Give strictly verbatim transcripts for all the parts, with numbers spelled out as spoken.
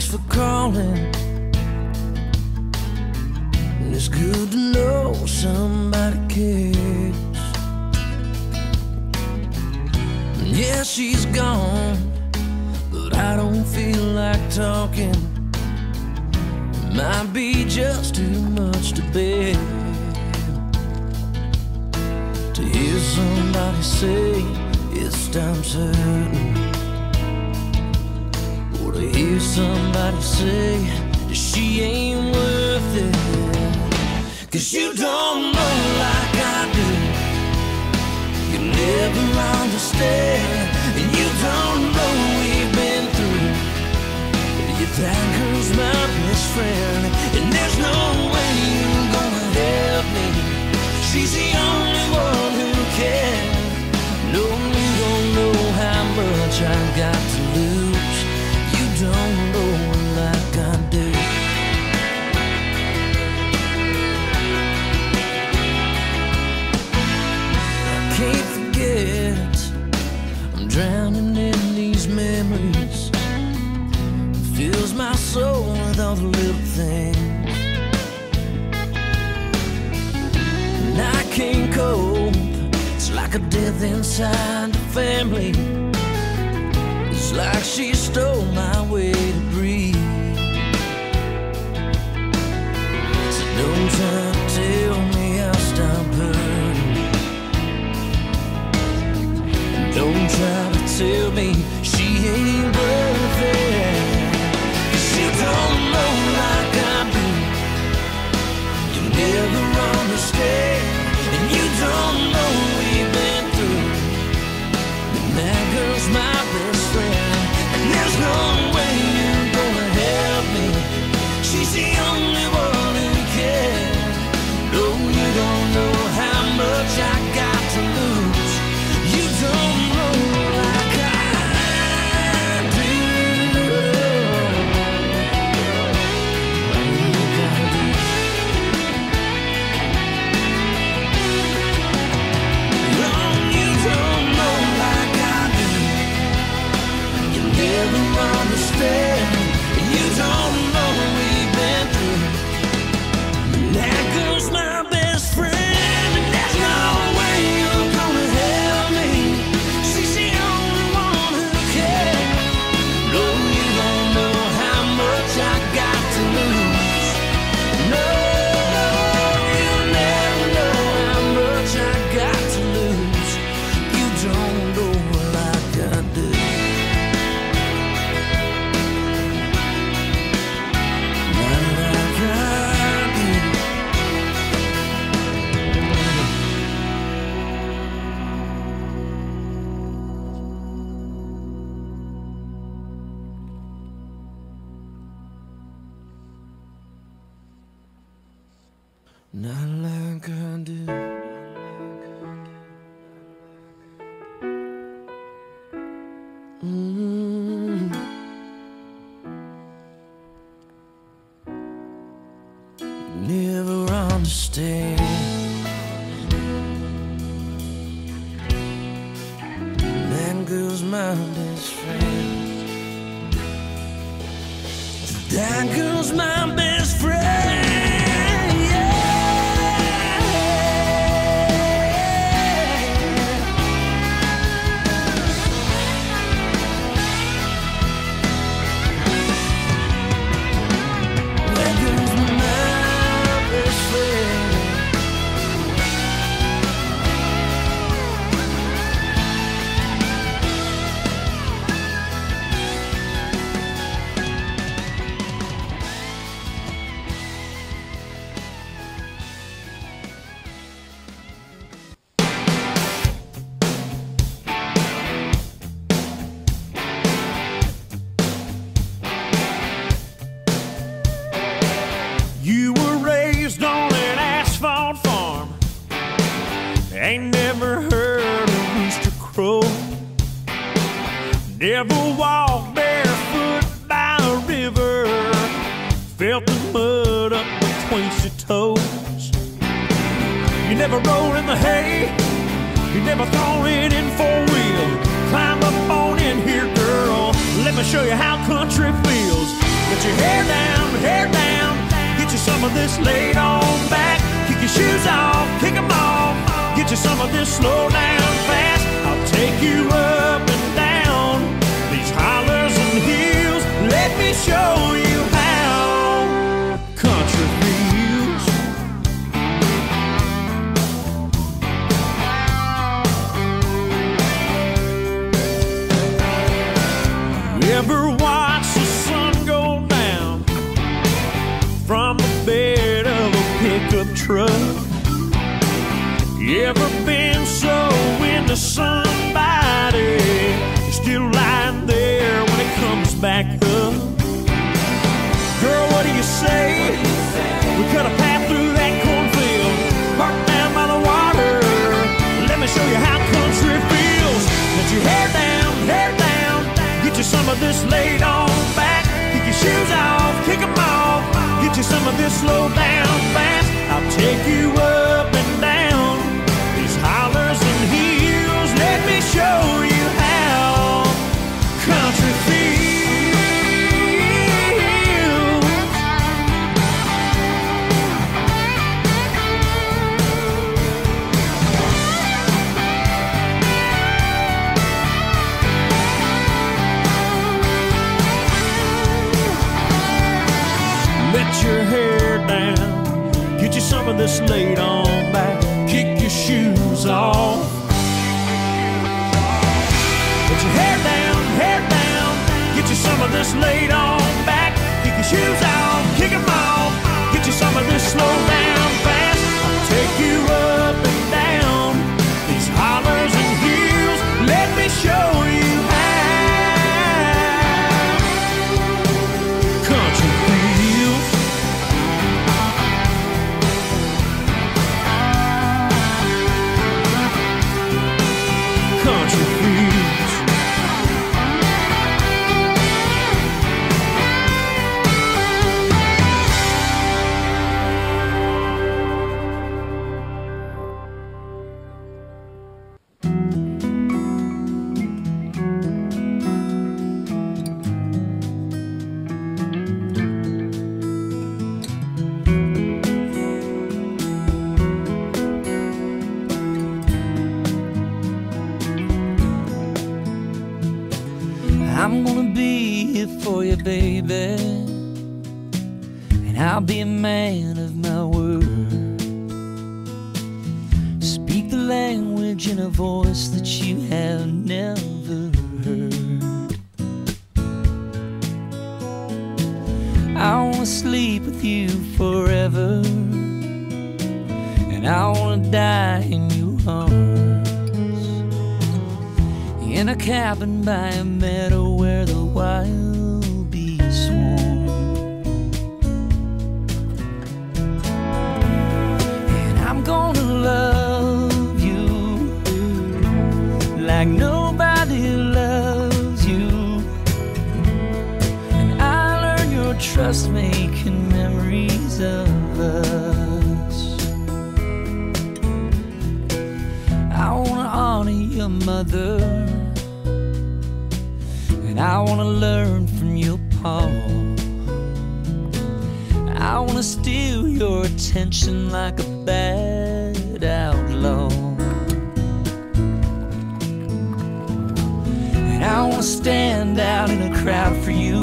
Thanks for calling. It's good to know somebody cares. Yeah, she's gone, but I don't feel like talking. It might be just too much to bear to hear somebody say it stops hurting, or to hear somebody say that she ain't worth it. Cause you don't know like I do, you never understand, and you don't know we've been through. That girl's my best friend, and there's no way you're gonna help me. She's the only one who can. No, you don't know how much I've got to lose. You don't know like I do. Can't forget, I'm drowning in these memories. It fills my soul with all the little things, and I can't cope. It's like a death inside the family. It's like she stole my way to breathe. So don't try to tell me I'll stop hurting. Don't try to tell me she ain't worth it. Cause you don't know like I do, you never understand, and you don't know we've been through. And that girl's my best friend, and there's no way you're gonna help me. She's the only one who can. No, you don't know how much I got to lose. You don't know like I do. No, you don't know like I do. You never understand. You don't know we've been through. That girl's my best friend, and there's no way you're gonna help me. She's the only one who can. No, you don't know how much I got to lose. No, you never know how much I got to lose. You don't know like I do. Not like I do. Not like I do. Mm. Never understand. That girl's my best friend. That girl's my best friend. You were raised on an asphalt farm, ain't never heard a rooster crow, never walked barefoot by a river, felt the mud up between your toes. You never rode in the hay, you never thrown it in four wheel. Climb up on in here, girl, let me show you how country feels. You Let your hair down, hair down. Get you some of this laid on back. Kick your shoes off, kick them off. Get you some of this slow down fast. I'll take you up and down these hollers and hills. Let me show you how country feels. You ever watch the sun go down from the bed of a pickup truck? You ever been so into somebody you're still lying there when it comes back up? Girl, what do you say? We cut a path through that cornfield, parked down by the water. Let me show you how country feels. Let your hair down, hair down. Get you some of this laid on back. Kick your shoes off, kick them off. Get you some of this slow down fast. I'll take you up and down these hollers and hills. Let me show you how country feels. Let your hair down. Get you some of this laid on back. Kick your shoes off. Let your hair down, hair down. Get you some of this laid on back. Kick your shoes off, kick them off. Get you some of this slow down fast. I'll take you up and down these hollers and hills. Let me show you how country feels. Country feels. I'm gonna be here for you, baby, and I'll be a man of my word. Speak the language in a voice that you have never heard. I wanna sleep with you forever, and I wanna die in your arms, in a cabin by a meadow where the wild bees swarm. And I'm gonna love you like nobody loves you, and I'll earn your trust making memories of us. I wanna honor your mother, and I wanna learn from your pa. I wanna steal your attention like a bad outlaw, and I wanna stand out in a crowd for you,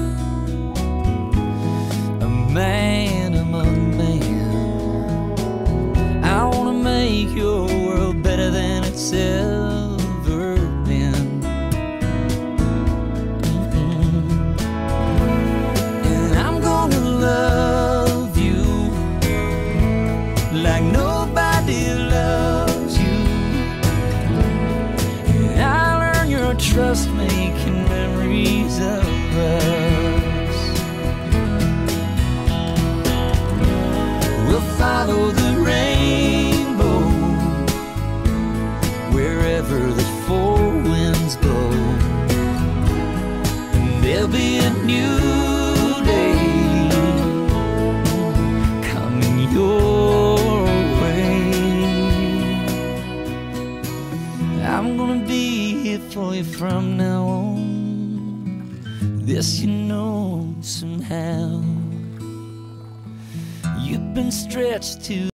a man among men. I wanna make your world better than it's ever been. Love you like nobody loves you, and I'll earn your trust making memories of us. We'll follow the rainbow wherever the four winds blow, and there'll be a new day your way. I'm gonna be here for you from now on. This you know somehow. You've been stretched to